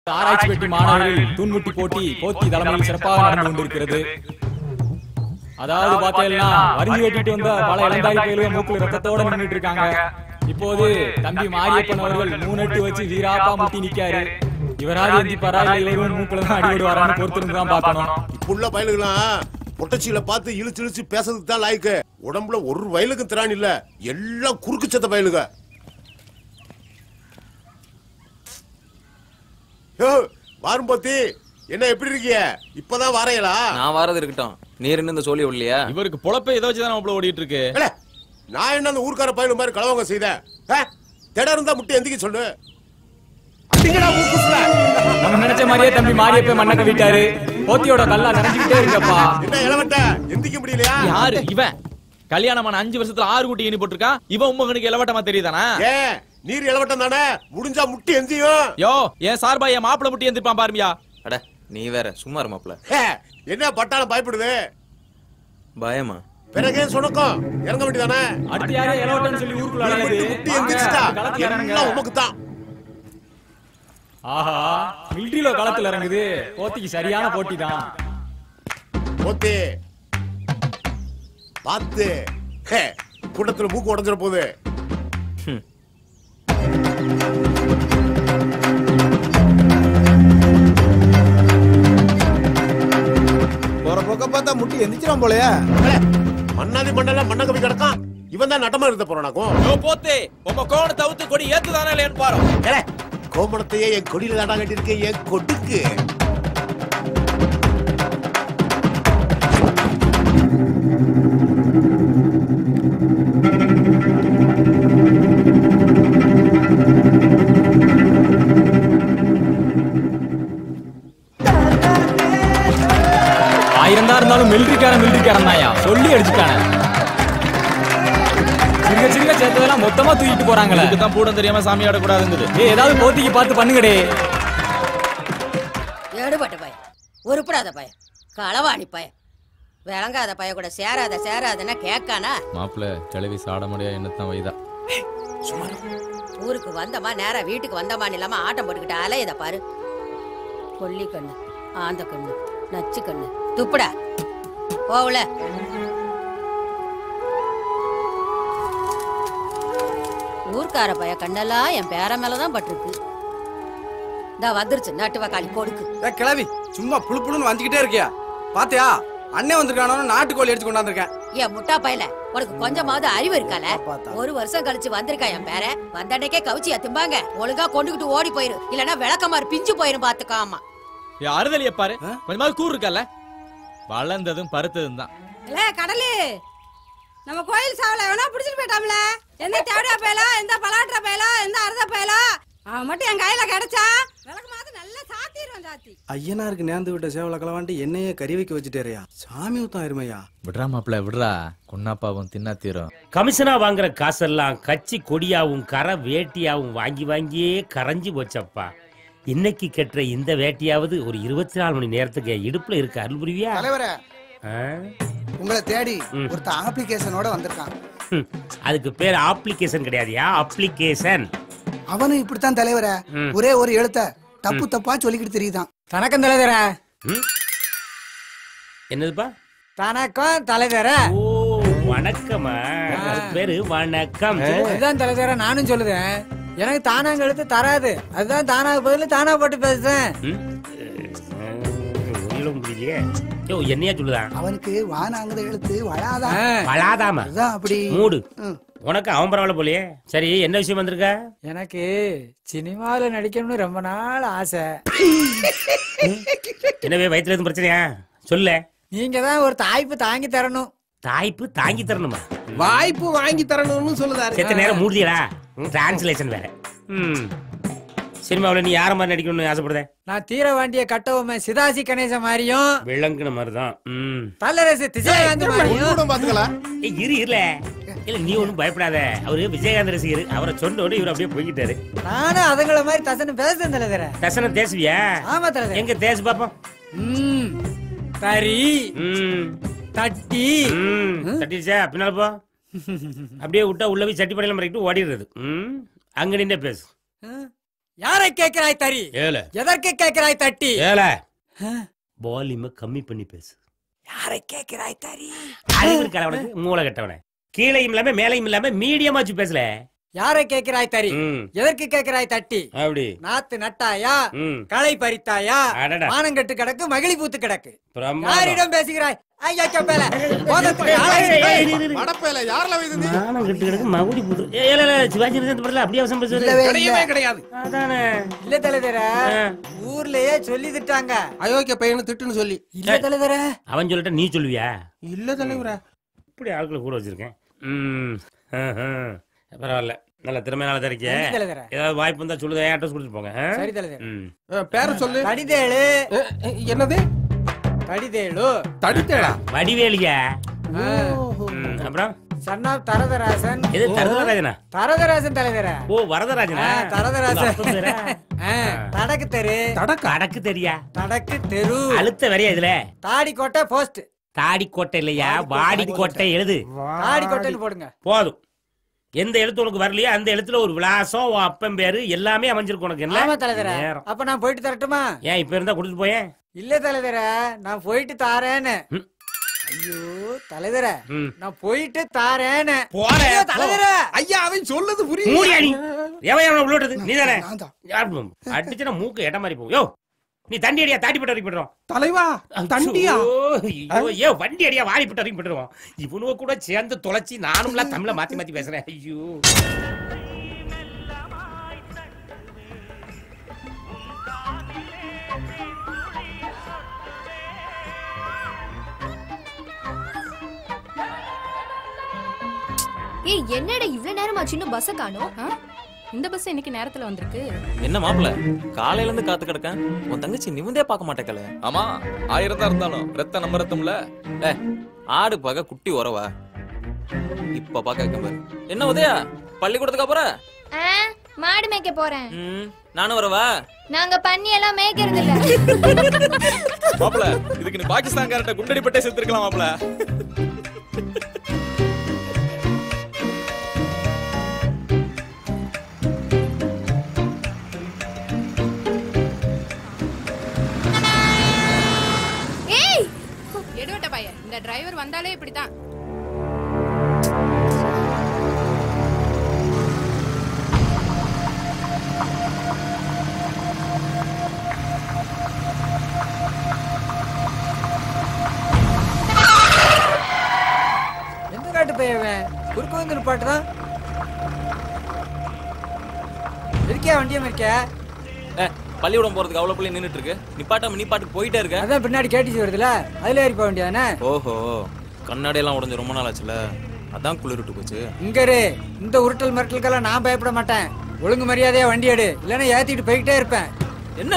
ஆராய்ச்சி பெட்டி மாணவர்கள் தூண்முட்டி போட்டி போத்தி தலைமையில் சிறப்பாக நடந்து கொண்டிருக்கிறது. அதாவது பார்த்தீங்கன்னா வரிஞ்சு வெட்டிட்டு வந்த பல இளந்தாரி பயிலுக மூக்குல ரத்தத்தோட நின்றுட்டு இருக்காங்க. இப்போது தம்பி மாரியப்பன் அவர்கள் 3 அடி வச்சு வீராப்பா முட்டி நிக்காரு. இவராது எந்திப்பாரா இல்ல இவரும் மூக்குல தான் அடிபடு வரான்னு பொறுத்திருந்து தான் பார்க்கணும். இப்புள்ள பயலுகளாம் பொட்டச்சியில பார்த்து இழுச்சு இழுச்சு பேசுறதுக்கு தான் லாய்க்கு. உடம்புல ஒரு வயலுக்கு திராணி இல்ல, எல்லாம் குறுக்கு சத்த பயலுக. வாரும் போத்தி, என்ன எப்படி இருக்கீங்க? இப்பதான் வாரையலா? நான் வாரது இருக்கட்டும், நீர் இந்த சொல்லி இல்லையா? இவருக்கு பொழப்ப ஏதோ வச்சுதான் நம்மள ஓடிட்டு இருக்கு. நான் என்ன அந்த ஊர்க்கார பயலு மாதிரி கலவங்க செய்த? திட இருந்தா முட்டி எந்திக்க சொல்லு. நம்ம நினைச்ச மாதிரியே தம்பி மாரியப்ப மண்ணக்க விட்டாரு. போத்தியோட கல்லா நினைச்சுக்கிட்டே இருக்கப்பா. என்ன இளவட்ட எந்திக்க முடியலையா? யாரு இவன்? கல்யாணமான 5 வருஷத்துல 6 குட்டி எண்ணி போட்டிருக்கான். இவன் உம்மகனுக்கு இளவட்டமா தெரியுதானா? நீர் இளவட்டம் தானே, முடிஞ்சா முட்டி எந்தியும். யோ என் சார்பா என் மாப்பிள்ள முட்டி எந்திருப்பான் பாருமியா. அட நீ வேற சும்மா இரு மாப்ள. என்ன பட்டாளம் பயப்படுது? பயமா? பிறகே சொனக்கும் இறங்க வேண்டியதானே. அடுத்து யாரே இளவட்டம்னு சொல்லி ஊருக்குள்ள அலையுது. முட்டி எந்திரிச்சிட்டா எல்லாம் உமக்கு தான். ஆஹா, மிலிட்டரியில களத்துல இறங்குது. போத்திக்கு சரியான போட்டி தான். போத்தி பாத்து கூட்டத்துல மூக்கு உடஞ்சிட போகுது. போற போக்க பார்த்தா முட்டி எந்திரிச்சிடும் போலயே. மண்ணாதி மண்ணெல்லாம் மண்ண கவி கிடக்கான். இவன் தான் நட்டமா இருந்த போறானாக்கும். போத்தே உங்க கோண தவிர்த்து கொடி ஏத்துதானே இல்லையான்னு பாரு. கோமணத்தையே என் கொடியில தாண்டா கட்டிருக்கேன், என் கொடுக்கு. ஆயிரம் தான் இருந்தாலும் மிலிட்டரிக்காரன் தாயா சொல்லி அடிச்சுட்டானே. சிறுக சிறுக சேர்த்ததெல்லாம் மொத்தமா தூக்கிட்டு போறாங்களே. இதுதான் பூடம் தெரியாம சாமி ஆடக்கூடாதுங்குது. ஏதாவது போத்திக்கு பார்த்து பண்ணுங்கடே. எடுபட்ட பய, உருப்படாத பய, களவாணி பய, விளங்காத பய கூட சேராதுன்னா கேட்கானா? மாப்பிள்ள கிளவி சாட முடியா என்னத்தான் வைதா. ஊருக்கு வந்தமா நேரா வீட்டுக்கு வந்தமான்னு இல்லாம ஆட்டம் போட்டுக்கிட்டு அலையத பாரு. கொல்லி கண்ணு, ஆந்த கண்ணு, நச்சு கண்ணு, துப்புடா போவல. ஊர்க்கார பைய கண்ணெல்லாம் என் பேர மேலதான் பட்டிருக்கு. இந்த வந்துருச்சு நட்டுவ காலி கொடுக்கு. கிளவி சும்மா புழு புழுன்னு வந்துகிட்டே இருக்கியா? பாத்தியா அண்ணே வந்திருக்கானோ நாட்டுக்கோழி எடுத்து கொண்டாந்துருக்கேன். என் முட்டா பையல, உனக்கு கொஞ்சமாவது அறிவு இருக்கால? 1 வருஷம் கழிச்சு வந்திருக்கா என் பேர. வந்த அன்னைக்கே கவுச்சியா திம்பாங்க. ஒழுங்கா கொண்டுகிட்டு ஓடி போயிரு, இல்லன்னா விளக்கமாறு பிஞ்சு போயிரும் பாத்துக்காமா. அறுதலிய பாரு, கொஞ்சமாவது கூறு இருக்கல. வளர்ந்ததும் பருத்ததும் தான். கடலு நம்ம கோயில் சாவல எவனா பிடிச்சிட்டு போயிட்டாம்ல. எந்த தேவடியா பயலா, எந்த பலாட்ற பயலா, எந்த அறுத பயலா, அவன் மட்டும் என் கையில கிடைச்சா விளக்கு மாதிரி நல்லா சாத்திடுவான். சாத்தி ஐயனாருக்கு நேர்ந்து விட்ட சேவல கலவாண்டி என்னையே கறி வைக்க வச்சுட்டேறியா? சாமி ஊத்தான் இருமையா. விடுறா மாப்பிள்ள விடுறா, கொன்னாப்பாவும் தின்னா தீரும். கமிஷனா வாங்குற காசெல்லாம் கட்சி கொடியாவும் கரை வேட்டியாவும் வாங்கி வாங்கியே கரைஞ்சு போச்சப்பா. இன்னைக்கு கெட்ட இந்த வேட்டியாவது ஒரு 24 மணி நேரத்துக்கு இடுப்புல இருக்கு. அருள் புரிவியா? தலைவரே, உங்களை தேடி ஒருத்த அப்ளிகேஷனோட வந்திருக்கான். அதுக்கு பேர் அப்ளிகேஷன் கிடையாதுயா, அப்ளிகேஷன். அவனு இப்படித்தான் தலைவரே, ஒரே ஒரு எழுத்த தப்பு தப்பா சொல்லிக்கிட்டு தெரியுதான். தனக்கும் தலைவர. என்னதுப்பா? தனக்கும் தலைவர. ஓ வணக்கமா, பேரு வணக்கம். அதுதான் தலைவர நானும் சொல்லுதேன். எனக்கு தானாங்க எழுத்து தராது, அதுதான் தானாக பதில் தானா போட்டு பேசுறேன். என்னையா சொல்லுதான்? அவனுக்கு வானாங்கிற எழுத்து வளாதான். வளாதாமா? அப்படி மூடு. உனக்கு அவன் பரவாயில்ல போலியே. சரி, என்ன விஷயம் வந்திருக்க? எனக்கு சினிமாவில நடிக்கணும்னு ரொம்ப நாள் ஆசை. என்னவே வயிற்றுல எதுவும் பிரச்சனையா? சொல்ல. நீங்க தான் ஒரு தாய்ப்பு தாங்கி தரணும். தாய்ப்பு தாங்கி தரணுமா? வாய்ப்பு வாங்கி தரணும்னு சொல்லுதாரு. செத்த நேரம் மூடியடா. டிரான்ஸ்லேஷன் வேற. சினிமாவில் நீ யார மாதிரி நடிக்கணும்னு ஆசைப்படுத? நான் தீர வேண்டிய கட்டவுமே சிதாசி கணேச மாதிரியும் விளங்குன மாதிரிதான். தல்லரசு விஜயகாந்த் மாதிரியும். இரு இல்ல நீ ஒண்ணும் பயப்படாத. அவரு விஜயகாந்த் ரசிகர். அவரை சொன்னோட இவர் அப்படியே போய்கிட்டாரு. நானும் அதுங்கள மாதிரி தசனம் பேசுறேன் தலைவர. தசனம் தேசுவியா? ஆமா தலைவர. எங்க தேசு பாப்போம். தரி தட்டி தட்டிச்சா பின்னால போ. அப்படியே விட்டா உள்ள போய் சட்டி படையில மறைக்கிட்டு ஓடிடுறது. அங்க நின்று பேசு. யாரை கேட்கிறாய் தரி? ஏல எதற்கு கேட்கிறாய் தட்டி? ஏல வால்யூமை கம்மி பண்ணி பேசு. யாரை கேட்கிறாய் தரி? அறிவு இருக்கா உனக்கு? மூளை கட்டவனே. கீழையும் இல்லாம மேலையும் இல்லாம மீடியமா வச்சு பேசல. யாரை கேட்கிறாய் தரி? எதற்கு கேட்கிறாய் தட்டி? அப்படி நாத்து நட்டாயா? களை பறித்தாயா? மானங்கட்டு கிடக்கு, மகிழி பூத்து கிடக்கு. யாரிடம் பேசுகிறாய்? ஐயா சப்பேல போதத்துக்கு மடப்பேல யாரல வைதது? மானங்கட்டு கிடக்கு, மகுடி பூத்து. ஏல சிவாஜி கணேசன் படல அப்படியே அவசரம் பேசுறது கிடையவே கிடையாது. அதானே. இல்ல தலைவர ஊர்லயே சொல்லி திட்டாங்க அயோக்கிய பையனை திட்டுன்னு சொல்லி. இல்ல தலைவர அவன் சொல்லிட்ட நீ சொல்லுவியா? இல்ல தலைவரா இப்படி ஆட்களை கூட வச்சிருக்கேன். பரவாயில்ல, நல்ல திறமையால தெரிக்க. ஏதாவது வாய்ப்பு இருந்தா சொல்லுங்க, அட்ரஸ் கொடுத்து போங்க. சரி தலைவர். பேர சொல்லு. தடிதேளு. என்னது? தடிதேளு. தடிதேளா? வடிவேலியா? அப்புறம் சன்னா தரதராசன். எது தரதராஜனா? தரதராசன் தலைவர. ஓ வரதராஜனா? தரதராசன். தடக்கு தெரு. தடக்கு தெரியா? தடக்கு தெரு. அழுத்த வரையா இதுல? தாடி கோட்டை போஸ்ட். தாடி கோட்டை இல்லையா, வாடி கோட்டை எழுது. தாடி கோட்டைன்னு போடுங்க. போதும். எந்த எழுத்து உனக்கு வரலையோ அந்த எழுத்துல ஒரு விலாசம், அப்பன் பேரு எல்லாமே அமைஞ்சிருக்கு உனக்கு. என்ன அப்ப நான் போயிட்டு தரட்டுமா? ஏன் இப்ப இருந்தா கொடுத்து போயேன். இல்ல தலைவர நான் போயிட்டு தாரேன்னு. ஐயோ தலைவர நான் போயிட்டு தாரேன்னு. தலைவர ஐயா அவன் சொல்லுது புரியுது. மூடியா நீ? எவன் உள்ளோட்டது நீ தானே? அடிச்சுனா மூக்கு எட்ட மாதிரி போகும். யோ நீ தண்டி அடியா, தாட்டி போட்டு வரைக்கும் போட்டுருவோம். தலைவா தண்டியா? ஏ வண்டி அடியா, வாடி போட்டு வரைக்கும் போட்டுருவோம். இவனுவ கூட சேர்ந்து தொலைச்சி நானும்லாம் தமிழ மாத்தி மாத்தி பேசுறேன். ஐயோ ஏய் என்னடா இவ்ளோ நேரமா சின்ன பஸ் காணோம்? இந்த பஸ் இன்னைக்கு நேரத்துல வந்திருக்கு. என்ன மாப்பிள்ள காலையில இருந்து காத்து கிடக்கேன். உன் தங்கச்சி நிமிந்தே பார்க்க மாட்டேக்கல. ஆமா 1000 தான் இருந்தாலும் ரத்த நம்ம ரத்தம்ல. ஆடு பார்க்க குட்டி உறவா இப்ப பாக்க பாரு. என்ன உதயா பள்ளிக்கூடத்துக்கு அப்புறம்? மாடு மேய்க்க போறேன். நானும் வரவா? நாங்க பன்னி எல்லாம் மேய்க்கிறது இல்ல. மாப்பிள்ள இதுக்கு நீ பாகிஸ்தான்காரட்ட குண்டடி பட்டே செத்துக்கலாம் மாப்பிள்ள. இந்த டிரைவர் வந்தாலே இப்படிதான். எந்த நாட்டு பையன்? குறுக்கு வந்து பாட்டு தான் இருக்கியா? வண்டியம் இருக்கியா? பள்ளிக்கூடம் போறதுக்கு அவ்வளவு பிள்ளை நின்னுட்டு இருக்கு. நிப்பாட்டாம நீ பாட்டுக்கு போயிட்டே இருக்க. அதான் பின்னாடி கேட்டுச்சு வருதுல, அதுல ஏறி போக வேண்டியதானே. ஓஹோ கண்ணாடி எல்லாம் உடஞ்சு ரொம்ப நாள் ஆச்சுல, அதான் குளிர்ட்டு போச்சு. இங்க இந்த உருட்டல் மிரட்டலுக்கெல்லாம் நான் பயப்பட மாட்டேன். ஒழுங்கு மரியாதையா வண்டி எடு, இல்லன்னா ஏத்திட்டு போய்கிட்டே இருப்பேன். என்ன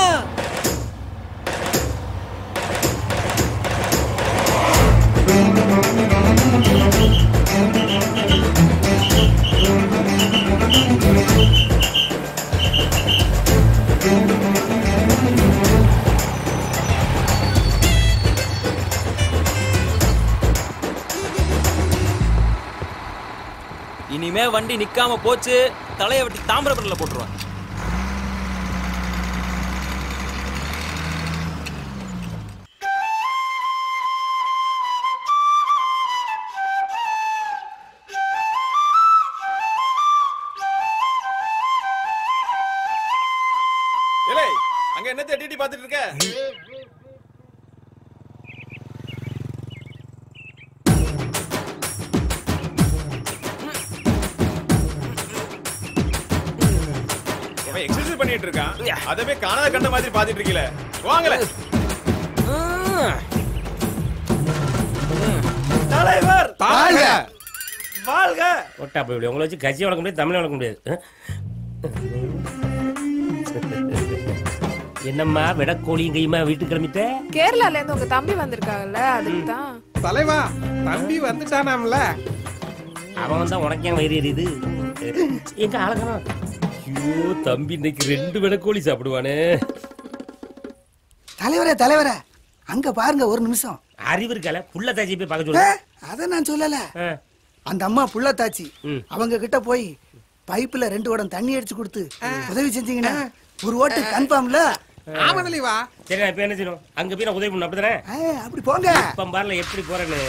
இனிமே வண்டி நிக்காம போச்சு தலைய வெட்டி தாமிரபரணில போட்டுருவேன். ஏலே அங்க என்ன தேடி பாத்துட்டு இருக்க? எக்ஸர்சைஸ் பண்ணிட்டு இருக்கான், அதவே காணாத கண்ட மாதிரி பாத்துட்டு இருக்கீல. வாங்கல தலைவர் வாழ்க வாழ்க. ஒட்டா போய் உங்களை வச்சு கட்சி வளர்க்க முடியாது, தமிழ் வளர்க்க முடியாது. என்னம்மா விடக்கோழியும் கையுமா வீட்டுக்கு கிளம்பிட்ட? கேரளால இருந்து உங்க தம்பி வந்திருக்காங்கல்ல, அதுக்கு தான். தலைவா தம்பி வந்துட்டானாம்ல. அவன் வந்தா உனக்கு ஏன் வயிறு எரியுது? எங்க ஆளுங்கணும். ஐயோ தம்பி இன்னைக்கு 2 விடக்கோழி சாப்பிடுவானே. தலைவரே தலைவரே அங்க பாருங்க ஒரு நிமிஷம். அறிவு இருக்கல புள்ள தாச்சி போய் பார்க்க சொல்ல. அத நான் சொல்லல. அந்த அம்மா புள்ள தாச்சி அவங்க கிட்ட போய் பைப்புல 2 குடம் தண்ணி அடிச்சு கொடுத்து உதவி செஞ்சீங்கன்னா ஒரு ஓட்டு கன்ஃபார்ம்ல. ஆமா தலைவா. சரி இப்ப என்ன செய்யணும்? அங்க போய் நான் உதவி பண்ணணும் அப்படிதானே? அப்படி போங்க. இப்ப பாருல எப்படி போறேன்னு.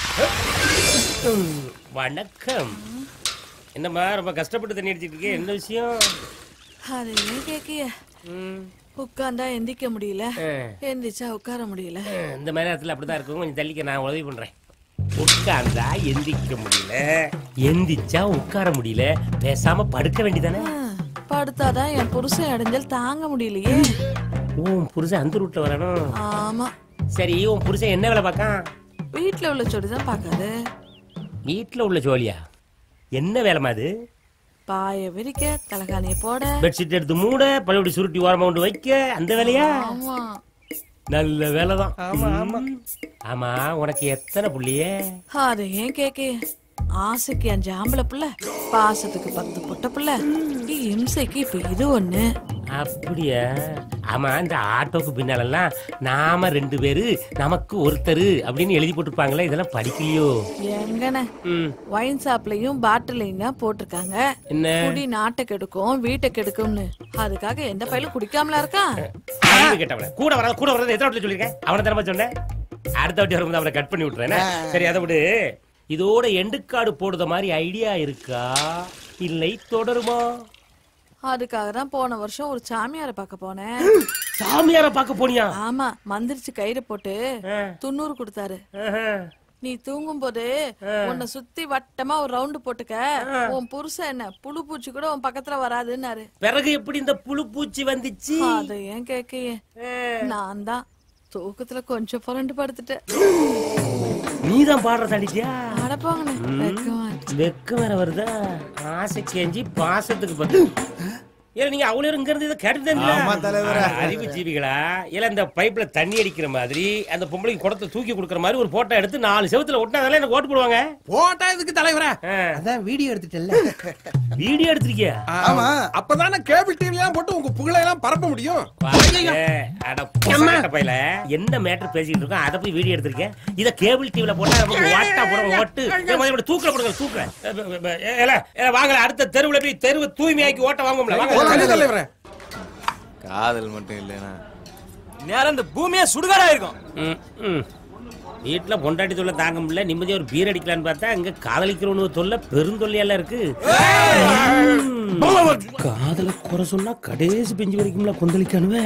வணக்கம். என்னம்மா ரொம்ப கஷ்டப்பட்டு தண்ணி அடிச்சிட்டு இருக்கே, என்ன விஷயம்? அது ஏன் கேக்கிய? உட்கார்ந்தா எந்திக்க முடியல, எந்திரிச்சா உட்கார முடியல. இந்த மாதிரி நேரத்துல அப்படிதான் இருக்கும். கொஞ்சம் தள்ளிக்க, நான் உதவி பண்றேன். உட்கார்ந்தா எந்திக்க முடியல, எந்திரிச்சா உட்கார முடியல, பேசாம படுக்க வேண்டியதானே? படுத்தாதான் என் புருஷன் அடைஞ்சல் தாங்க முடியலையே. உன் புருஷன் அந்த ரூட்ல வரணும். ஆமா. சரி, உன் புருஷன் என்ன வேலை பார்க்கான்? வீட்டுல உள்ள ஜோடிதான் பாக்காது. வீட்டுல உள்ள ஜோலியா? என்ன வேலைமா அது? பாய விரிக்க, தலகாணிய போட, பெட்ஷீட் எடுத்து மூட, பழைய சுருட்டி ஓரமா கொண்டு வைக்க, அந்த வேலையா? ஆமா. நல்ல வேலைதான். ஆமா ஆமா. ஆமா, உனக்கு எத்தனை புள்ளியே? அது ஏன் கேக்கே? ஆசைக்கு 5 ஆம்பளை புள்ள, பாசத்துக்கு 10 பொட்ட புள்ள, இம்சைக்கு இப்ப இது ஒண்ணு. அப்படியா? ஆமா, இந்த ஆட்டோக்கு பின்னாலெல்லாம் நாம 2 பேரு நமக்கு ஒருத்தர் அப்படின்னு எழுதி போட்டுருப்பாங்களே, இதெல்லாம் படிக்கலையோ? எங்கன வைன் ஷாப்லயும் பாட்டிலையும் தான் போட்டிருக்காங்க. என்ன குடி நாட்டை கெடுக்கும், வீட்டை கெடுக்கும்னு. அதுக்காக எந்த பையலும் குடிக்காமலா இருக்கான்? கேட்டவன கூட வராது எத்தனை வாட்டி சொல்லிருக்கேன்? அவனை தரமா சொன்னேன். அடுத்த வாட்டி வரும்போது அவனை கட் பண்ணி விட்டுறேன். சரி, அதை விடு. இதோட எண்டுக்காடு போடுற மாதிரி ஐடியா இருக்கா, இல்லை தொடருமா? அதுக்காக தான் போன வருஷம் ஒரு சாமியாரை பார்க்க போனேன். சாமியாரை பார்க்க போனியா? ஆமா, மந்திரிச்சு கயிறு போட்டு 90 கொடுத்தாரு. நீ தூங்கும் போது உன்னை சுத்தி வட்டமா ஒரு ரவுண்டு போட்டுக்க, உன் புருஷன் என்ன புழு பூச்சி கூட உன் பக்கத்துல வராதுன்னாரு. பிறகு எப்படி இந்த புழு பூச்சி வந்துச்சு? அதை ஏன் கேக்கையே? நான் தான் தூக்கத்துல கொஞ்சம் புரண்டு படுத்துட்டேன். நீதான் பாடுற தடிச்சியா? அடப்பாங்கண்ணே, வெக்கம் வேற வருதா? ஆசை கேஞ்சி பாசத்துக்கு பத்து. ஏன் நீங்க அவ்வளவு இங்க இருந்து இதை கேட்டுதான் அறிவு ஜீவிகளா? இல்ல இந்த பைப்ல தண்ணி அடிக்கிற மாதிரி அந்த பொம்பளைக்கு குடத்தை தூக்கி கொடுக்கற மாதிரி ஒரு போட்டோ எடுத்து 4 செவத்துல ஒட்டினாதால எனக்கு ஓட்டு போடுவாங்க. போட்டோ எதுக்கு தலைவரா? அதான் வீடியோ எடுத்துட்டல்ல. வீடியோ எடுத்துருக்கியா? ஆமா, அப்பதானே கேபிள் டிவி எல்லாம் போட்டு உங்க புகழை எல்லாம் பரப்ப முடியும். என்ன மேட்டர் பேசிட்டு இருக்கோம், அதை போய் வீடியோ எடுத்திருக்கேன். இத கேபிள் டிவில போட்டா நமக்கு வாட்டா போற ஓட்டு தூக்கல போடுங்க, தூக்கல. வாங்கல, அடுத்த தெருவுல போய் தெருவு தூய்மையாக்கி ஓட்ட வாங்கும்ல. காதல் மட்டும் இல்லைன்னா நேரம் இந்த பூமியா சுடுகாடா இருக்கும். வீட்டுல பொண்டாட்டி தொல்லை தாங்க முடியல, நிம்மதியா ஒரு பீர் அடிக்கலான்னு பார்த்தா அங்க காதலிக்கிறவனு தொல்லை பெருந்தொல்லையெல்லாம் இருக்கு. காதல குறை சொன்னா கடைசி பெஞ்சு வரைக்கும்ல கொந்தளிக்கானுவே.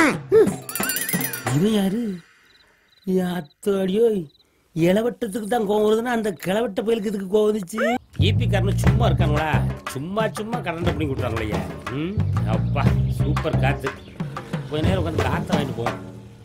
இவன் யாரு? அத்தடியோ, இளவட்டத்துக்கு தான் கோவம் வருதுன்னா அந்த கிளவட்ட பயிலுக்கு இதுக்கு கோவம் வந்துச்சு. ஈபி காரன் சும்மா இருக்காங்களா? சும்மா சும்மா கரண்ட் பண்ணி கொடுத்தாங்களே. அப்பா சூப்பர் காத்து. கொஞ்ச நேரம் உட்காந்து காற்று வாங்கிட்டு போவோம்.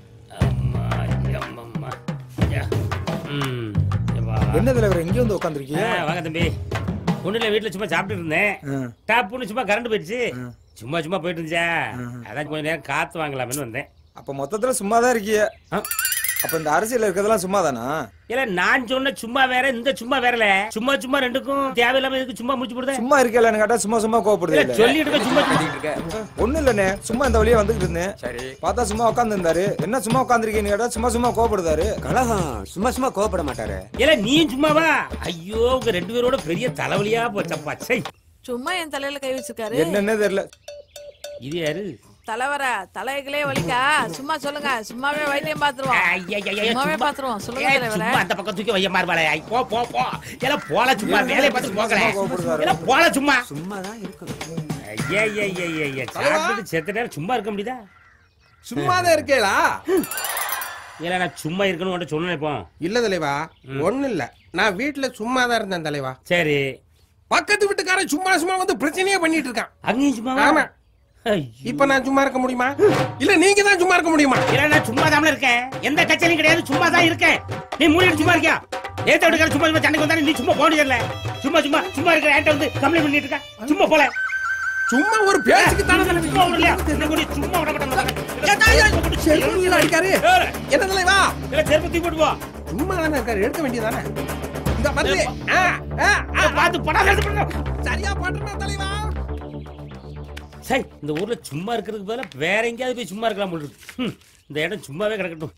என்ன தலைவர் இங்கே வந்து உட்காந்துருக்கீங்க? வாங்க தம்பி. ஒண்ணு இல்ல, வீட்டுல சும்மா சாப்பிட்டு இருந்தேன். டாப்னு சும்மா கரண்ட் போயிடுச்சு. சும்மா சும்மா போயிட்டு இருந்துச்சா, அதான் கொஞ்ச நேரம் காத்து வாங்கலாம்னு வந்தேன். அப்ப மொத்தத்துல சும்மாதான் இருக்கீங்க. அப்ப இந்த அரசியல் இருக்கிறதெல்லாம் சும்மா தானா? இல்ல, நான் சொன்ன சும்மா வேற, இந்த சும்மா வேறல. சும்மா சும்மா ரெண்டுக்கும் தேவையில்லாம எதுக்கு சும்மா முடிச்சு போடுத? சும்மா இருக்கலன்னு கேட்டா சும்மா சும்மா கோவப்படுது. சொல்லிட்டு சும்மா சொல்லிட்டு இருக்க. ஒண்ணு இல்லண்ணே, சும்மா இந்த வழியா வந்துகிட்டு இருந்தேன். சரி, பார்த்தா சும்மா உட்கார்ந்து இருந்தாரு. என்ன சும்மா உட்கார்ந்துருக்கீங்கன்னு கேட்டா சும்மா சும்மா கோவப்படுதாரு. கலகம் சும்மா சும்மா கோவப்பட மாட்டாரு. இல்ல நீ சும்மாவா? ஐயோ, உங்க 2 பேரோட பெரிய தலைவலியா போச்சப்பா. சரி, சும்மா என் தலையில கை வச்சிருக்காரு. என்னன்னே தெரியல. இது யாரு? தலைவர தலைகளே வலிக்கா? சும்மா சொல்லுங்க, சும்மாவே வைத்தியம் பாத்துருவோம். சும்மாவே பாத்துருவோம். சொல்லுங்க தலைவர. சும்மா அந்த பக்கம் தூக்கி வைய மார்பாளே. போ போ போ. எல போல சும்மா வேலைய பார்த்து போகல. எல போல சும்மா. சும்மா தான் இருக்கு. ஐயா சாப்பிட்டு செத்த நேரம் சும்மா இருக்க முடியுதா? சும்மா தான் இருக்கேளா? இல்ல, நான் சும்மா இருக்கணும் உன்கிட்ட சொன்னேன். இப்போ இல்ல தலைவா, ஒண்ணு இல்ல, நான் வீட்டுல சும்மா தான் இருந்தேன் தலைவா. சரி, பக்கத்து வீட்டுக்காரன் சும்மா சும்மா வந்து பிரச்சனையே பண்ணிட்டு இருக்கான். அங்கேயும் சும்மா? ஆமா. இப்ப நான் சும்மா இருக்க முடியுமா? இல்ல நீங்க தான் சும்மா இருக்க முடியுமா? இல்ல, நான் சும்மா தான் இருக்கேன். எந்த கட்சியிலும் கிடையாது, சும்மா தான் இருக்கேன். நீ மூடிட்டு சும்மா இருக்கியா? ஏத்த விட்டுக்கார சும்மா சும்மா சண்டைக்கு வந்தாலும் நீ சும்மா போக முடியல. சும்மா சும்மா சும்மா இருக்கிற ஏட்ட வந்து கம்ப்ளைண்ட் பண்ணிட்டு இருக்க. சும்மா போல. சும்மா ஒரு பேச்சுக்கு தானே சும்மா வரலையா? என்ன கூட சும்மா விட மாட்டாங்க. செருப்பு அடிக்காரு. என்ன தலைவா? இல்ல செருப்பு தூக்கி போட்டு போ. சும்மா தானே இருக்காரு, எடுக்க வேண்டியதானே. இந்த வந்து பாத்து படாத பண்ணு. சரியா பாட்டுனா தலைவா. சரி, இந்த ஊர்ல சும்மா இருக்கிறதுக்கு பதிலா வேற எங்கேயாவது போய் சும்மா இருக்கலாம் போல இருக்கு. இந்த இடம் சும்மாவே கிடக்கட்டும்.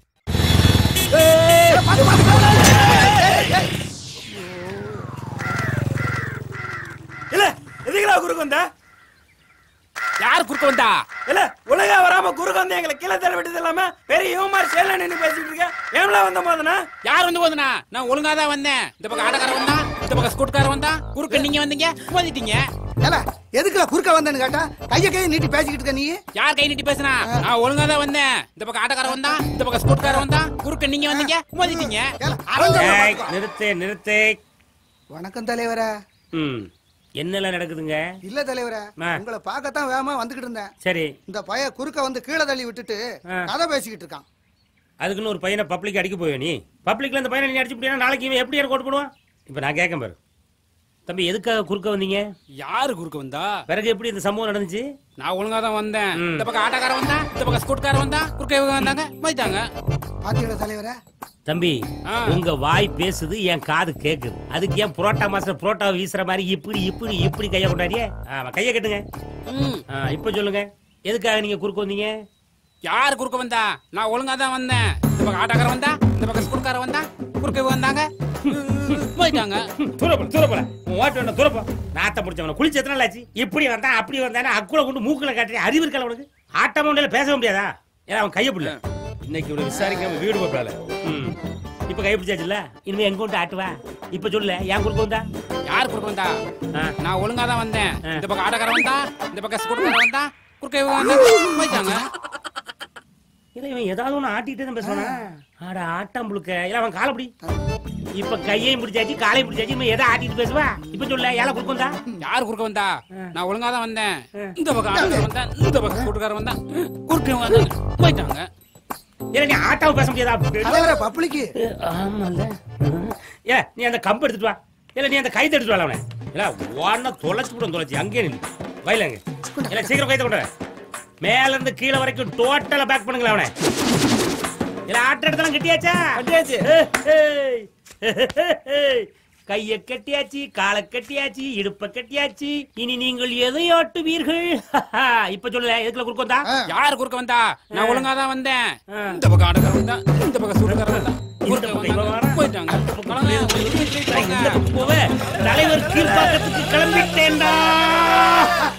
இல்ல எதுக்குடா எதுக்காக குறுக்க வந்த? யார் குறுக்க வந்தா? இல்ல ஒழுங்கா வராம குறுக்க வந்து எங்களை கீழே தள்ள விட்டது இல்லாம பெரிய யுவமார் சேல நின்னு பேசிட்டு இருக்க. ஏம்ல வந்த போதுனா? யார் வந்து போதுனா? நான் ஒழுங்கா தான் வந்தேன். இந்த பக்கம் ஆட்டக்காரன் வந்தா, இந்த பக்கம் ஸ்கூட்காரன் வந்தா, குறுக்க நீங்க வந்தீங்க, மோதிட்டீங்க. ஏல எதுக்குல குறுக்க வந்தேன்னு கேட்டா கையை நீட்டி பேசிக்கிட்டு இருக்க நீ. யார் கை நீட்டி பேசுனா? நான் ஒழுங்கா தான் வந்தேன். இந்த பக்கம் ஆட்டக்காரன் வந்தா, இந்த பக்கம் ஸ்கூட்காரன் வந்தா, குறுக்க நீங்க வந்தீங்க, மோதிட்டீங்க. நிறுத்து. வணக்கம் தலைவரே. என்னெல்லாம் நடக்குதுங்க? இல்ல தலைவரே, உங்களை பார்க்கத்தான் வேகமா வந்துகிட்டு இருந்தேன். சரி. இந்த பைய குறுக்க வந்து கீழே தள்ளி விட்டுட்டு கதை பேசிக்கிட்டு இருக்கான். அதுக்குன்னு ஒரு பையனை பப்ளிக் அடிக்க போய் நீ பப்ளிக்ல இந்த பையனை நீ அடிச்சு முடியாது. நாளைக்கு இவன் எப்படி எனக்கு ஓட்டு போடுவான்? இப்ப நான் கேட்க பாரு தம்பி, எதுக்காக குறுக்க வந்தீங்க? யாரு குறுக்க வந்தா? பிறகு எப்படி இந்த சம்பவம் நடந்துச்சு? நான் ஒழுங்கா தான் வந்தேன். இந்த பக்கம் ஆட்டக்காரன் வந்தா, இந்த பக்கம் ஸ்கூட்காரன் வந்தா, குறுக்க இவங்க வந்தாங்க, மதிட்டாங்க. பாத்தீங்களா தலைவரே? தம்பி, உங்க வாய் பேசுது, என் காது கேக்குது. அதுக்கு ஏன் புரோட்டா மாஸ்டர் புரோட்டா வீசுற மாதிரி இப்படி கைய கொண்டாடியே? கைய கட்டுங்க. இப்ப சொல்லுங்க, எதுக்காக நீங்க குறுக்க வந்தீங்க? யார் குறுக்க வந்தா? நான் ஒழுங்கா தான் வந்தேன். இந்த பக்கம் ஆட்டக்காரன் வந்தா, இந்த பக்கம் ஸ்கூட்காரன் வந்தா, குறுக்க இவங்க வந்தாங்க, போயிட்டாங்க. தூரப்போல ஓட்டு வேண்டாம், தூரப்போ. நாத்த முடிச்சவன குளிச்சு எத்தனை நாள் ஆச்சு? இப்படி வந்தா அப்படி வந்தானே அக்குல கொண்டு மூக்குல காட்டுற அறிவு இருக்கல உனக்கு? ஆட்டமா உண்டால பேச முடியாதா? ஏன்னா அவன் கைய பிடில. இன்னைக்கு இவனை விசாரிக்காம வீடு போப்பால. இப்ப கை பிடிச்சாச்சுல்ல, இனிமே எங்க கொண்டு ஆட்டுவா? இப்ப சொல்லல, ஏன் குறுக்க வந்தா? யார் குறுக்க வந்தா? நான் ஒழுங்கா தான் வந்தேன். இந்த பக்கம் ஆட்டக்காரன் வந்தா, இந்த பக்கம் ஸ்கூட்காரன் வந்தா, குறுக்க இவங்க வந்தாங்க, போயிட்டாங்க. இல்ல இவன் ஏதாவது ஒண்ணு ஆட்டிட்டே தான் பேசுவானா? ஆட ஆட்டம் புழுக்க. இல்ல அவன் காலை பிடி. இப்ப கையையும் பிடிச்சாச்சு காலையும் பிடிச்சாச்சு, இவன் எதை ஆட்டிட்டு பேசுவா? இப்ப சொல்ல, ஏழை குறுக்க வந்தா? யார் குறுக்க வந்தா? நான் ஒழுங்கா தான் வந்தேன். இந்த பக்கம் ஆட்டக்காரன் வந்தா, இந்த பக்கம் ஸ்கூட்காரன் வந்தா, குறுக்க இவங்க வந்தாங்க, போயிட்டாங்க. ஏன்னா நீ ஆட்டாவும் பேச முடியாதா? தலைவரே பப்ளிக். ஆமால. ஏ நீ அந்த கம்பு எடுத்துட்டு வா. இல்ல நீ அந்த கைத்தை எடுத்துட்டு வா. அவனை இல்ல ஒன்ன தொலைச்சு கூட தொலைச்சு அங்கே நில்லு வயலங்க. இல்ல சீக்கிரம் கைத்தை கொண்டு வர. மேல இருந்து கீழே வரைக்கும் டோட்டலா பேக் பண்ணுங்களா அவனை. இல்ல ஆட்ட எடுத்தாலும் கட்டியாச்சா? கட்டியாச்சு. கைய கட்டியாச்சு, காலை கட்டியாச்சு, இடுப்ப கட்டியாச்சு. இனி நீங்கள் எதை ஆட்டுவீர்கள்? இப்ப சொல்லல, எதுக்குள்ள குறுக்க வந்தா? யார் குறுக்க வந்தா? நான் ஒழுங்கா தான் வந்தேன். இந்த பக்கம் ஆட்டக்காரன் வந்தா, இந்த பக்கம் ஸ்கூட்காரன் வந்தா, போயிட்டாங்க. தலைவர் கீழ்பாக்கத்துக்கு கிளம்பிட்டேன்டா.